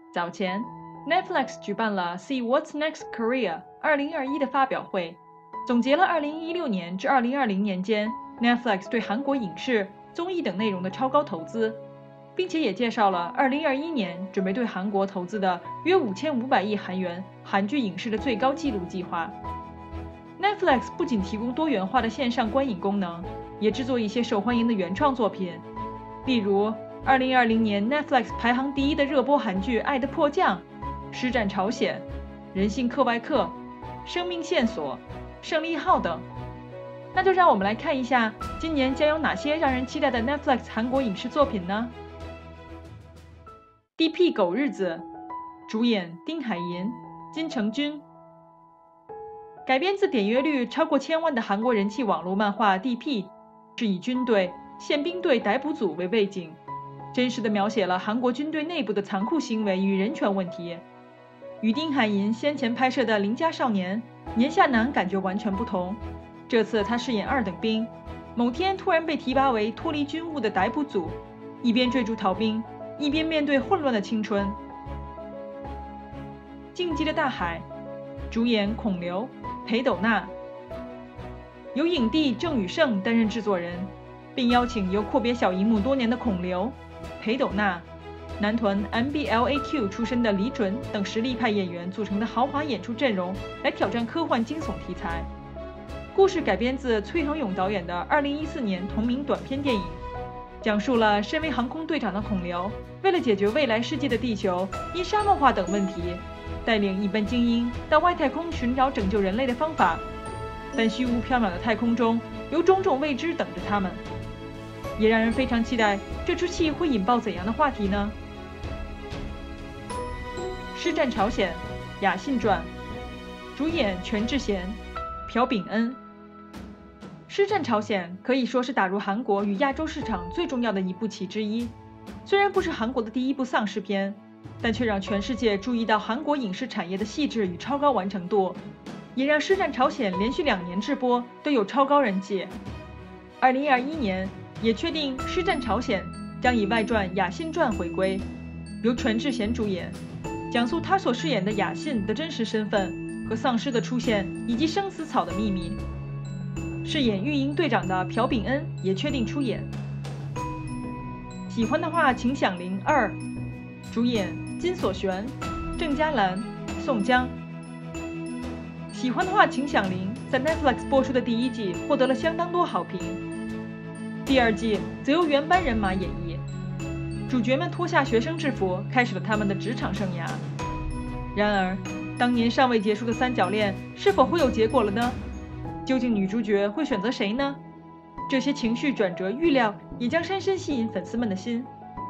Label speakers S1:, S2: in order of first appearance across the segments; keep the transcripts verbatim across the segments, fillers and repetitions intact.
S1: 早前 ，Netflix 举办了 See What's Next Korea 二零二一的发表会，总结了二零一六年至二零二零年间 Netflix 对韩国影视、综艺等内容的超高投资，并且也介绍了二零二一年准备对韩国投资的约五千五百亿韩元韩剧影视的最高纪录计划。Netflix 不仅提供多元化的线上观影功能，也制作一些受欢迎的原创作品，例如二零二零年 Netflix 排行第一的热播韩剧《爱的迫降》、《师战朝鲜》、《人性课外课》、《生命线索》、《胜利号》等。那就让我们来看一下今年将有哪些让人期待的 Netflix 韩国影视作品呢？ D P 狗日子，主演丁海寅、金成均。改编自点阅率超过千万的韩国人气网络漫画 D P， 是以军队、宪兵队逮捕组为背景，真实地描写了韩国军队内部的残酷行为与人权问题。与丁海寅先前拍摄的《邻家少年》年下男感觉完全不同，这次他饰演二等兵，某天突然被提拔为脱离军务的逮捕组，一边追逐逃兵，一边面对混乱的青春。晋级的大海，主演孔刘、裴斗娜，由影帝郑宇盛担任制作人，并邀请由阔别小荧幕多年的孔刘、裴斗娜、男团 M B L A Q 出身的李准等实力派演员组成的豪华演出阵容来挑战科幻惊悚题材。故事改编自崔恒勇导演的二零一四年同名短片电影，讲述了身为航空队长的孔刘为了解决未来世界的地球因沙漠化等问题，带领一班精英到外太空寻找拯救人类的方法，但虚无缥缈的太空中有种种未知等着他们，也让人非常期待这出戏会引爆怎样的话题呢？师战朝鲜，雅信传，主演全智贤、朴炳恩。师战朝鲜可以说是打入韩国与亚洲市场最重要的一部棋之一，虽然不是韩国的第一部丧尸片，但却让全世界注意到韩国影视产业的细致与超高完成度，也让师战朝鲜连续两年制播都有超高人气。二零二一年也确定师战朝鲜将以外传雅信传回归，由全智贤主演，讲述他所饰演的雅信的真实身份和丧尸的出现以及生死草的秘密。饰演育婴队长的朴炳恩也确定出演。喜欢的话请响铃二，主演金所璇、郑嘉兰、宋江。喜欢的话请响铃在 Netflix 播出的第一季获得了相当多好评，第二季则由原班人马演绎，主角们脱下学生制服，开始了他们的职场生涯。然而，当年尚未结束的三角恋是否会有结果了呢？究竟女主角会选择谁呢？这些情绪转折预料也将深深吸引粉丝们的心。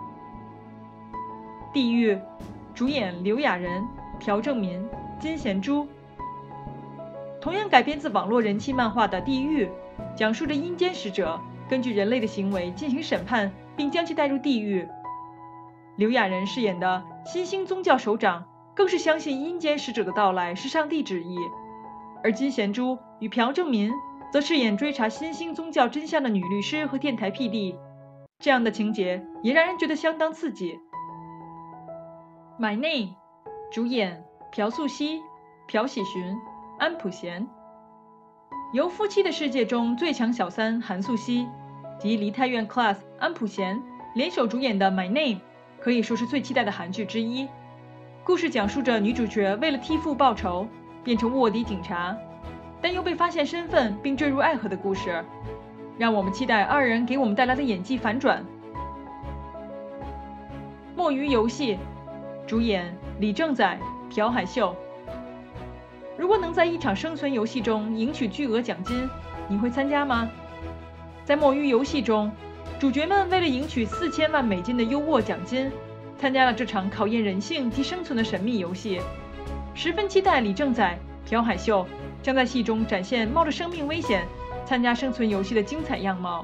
S1: 地狱，主演刘亚仁、朴正民、金贤洙。同样改编自网络人气漫画的《地狱》，讲述着阴间使者根据人类的行为进行审判，并将其带入地狱。刘亚仁饰演的新兴宗教首长更是相信阴间使者的到来是上帝旨意，而金贤洙与朴正民则饰演追查新兴宗教真相的女律师和电台 P D， 这样的情节也让人觉得相当刺激。My Name， 主演朴素熙、朴喜寻、安普贤。由《夫妻的世界》中最强小三韩素熙及梨泰院 Class 安普贤联手主演的 My Name 可以说是最期待的韩剧之一。故事讲述着女主角为了替父报仇，变成卧底警察，但又被发现身份并坠入爱河的故事，让我们期待二人给我们带来的演技反转。墨鱼游戏，主演李正宰、朴海秀。如果能在一场生存游戏中赢取巨额奖金，你会参加吗？在墨鱼游戏中，主角们为了赢取四千万美金的优渥奖金，参加了这场考验人性及生存的神秘游戏。十分期待李正宰、朴海秀将在戏中展现冒着生命危险参加生存游戏的精彩样貌。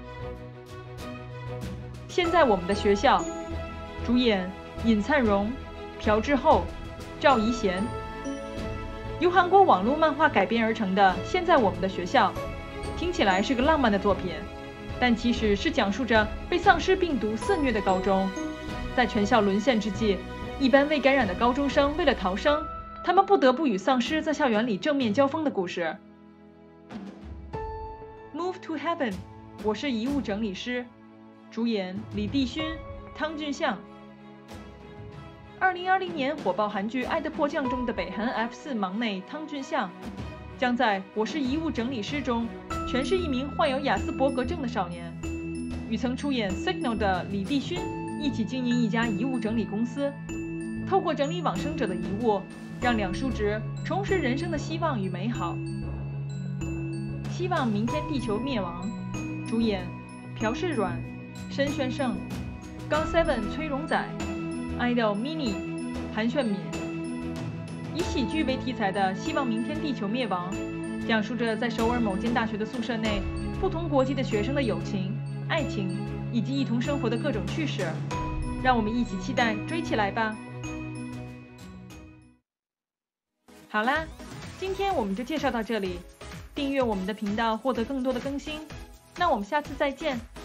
S1: 现在我们的学校，主演尹灿荣、朴智厚、赵怡贤。由韩国网络漫画改编而成的《现在我们的学校》，听起来是个浪漫的作品，但其实是讲述着被丧尸病毒肆虐的高中，在全校沦陷之际， 一般未感染的高中生为了逃生，他们不得不与丧尸在校园里正面交锋的故事。Move to Heaven， 我是遗物整理师，主演李帝勋、汤俊相。二零二零年火爆韩剧《爱的迫降》中的北韩 F 四 忙内汤俊相，将在《我是遗物整理师》中诠释一名患有雅斯伯格症的少年，与曾出演《Signal》的李帝勋一起经营一家遗物整理公司，透过整理往生者的遗物，让两叔侄重拾人生的希望与美好。希望明天地球灭亡，主演朴世阮、申宣胜、高 seven 崔荣宰、idol mini 韩炫敏。以喜剧为题材的《希望明天地球灭亡》，讲述着在首尔某间大学的宿舍内，不同国籍的学生的友情、爱情以及一同生活的各种趣事。让我们一起期待追起来吧！好啦，今天我们就介绍到这里。订阅我们的频道，获得更多的更新。那我们下次再见。